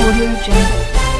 Audio Jungle।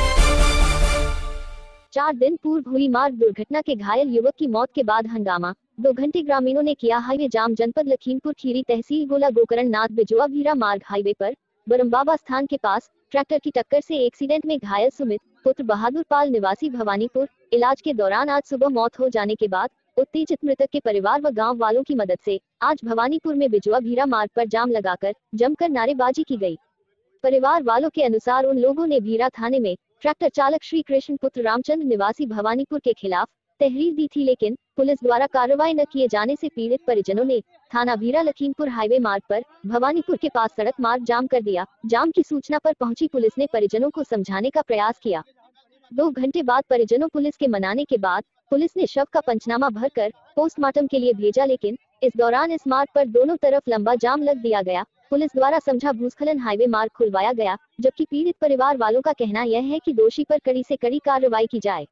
4 दिन पूर्व हुई मार्ग दुर्घटना के घायल युवक की मौत के बाद हंगामा। 2 घंटे ग्रामीणों ने किया हाईवे जाम। जनपद लखीमपुर खीरी तहसील गोला गोकरण नाथ बिजुआ भीरा मार्ग हाईवे पर बरमबाबा स्थान के पास ट्रैक्टर की टक्कर से एक्सीडेंट में घायल सुमित पुत्र बहादुर पाल निवासी भवानीपुर इलाज के दौरान आज सुबह मौत हो जाने के बाद उत्तेजित मृतक के परिवार व गांव वालों की मदद से आज भवानीपुर में बिजुआ भीरा मार्ग पर जाम लगाकर जमकर नारेबाजी की गई। परिवार वालों के अनुसार उन लोगों ने भीरा थाने में ट्रैक्टर चालक श्री कृष्ण पुत्र रामचंद्र निवासी भवानीपुर के खिलाफ तहरीर दी थी, लेकिन पुलिस द्वारा कार्रवाई न किए जाने से पीड़ित परिजनों ने थाना भीरा लखीमपुर हाईवे मार्ग पर भवानीपुर के पास सड़क मार्ग जाम कर दिया। जाम की सूचना पर पहुंची पुलिस ने परिजनों को समझाने का प्रयास किया। 2 घंटे बाद परिजनों पुलिस के मनाने के बाद पुलिस ने शव का पंचनामा भरकर पोस्टमार्टम के लिए भेजा, लेकिन इस दौरान इस मार्ग पर दोनों तरफ लंबा जाम लग दिया गया। पुलिस द्वारा समझा भूस्खलन हाईवे मार्ग खुलवाया गया, जबकि पीड़ित परिवार वालों का कहना यह है कि दोषी पर कड़ी से कड़ी कार्रवाई की जाए।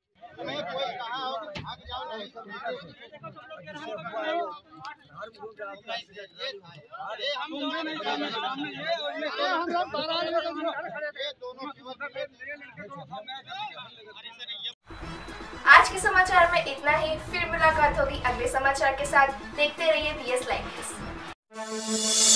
आज के समाचार में इतना ही। फिर मुलाकात होगी अगले समाचार के साथ। देखते रहिए BS लाइव न्यूज़।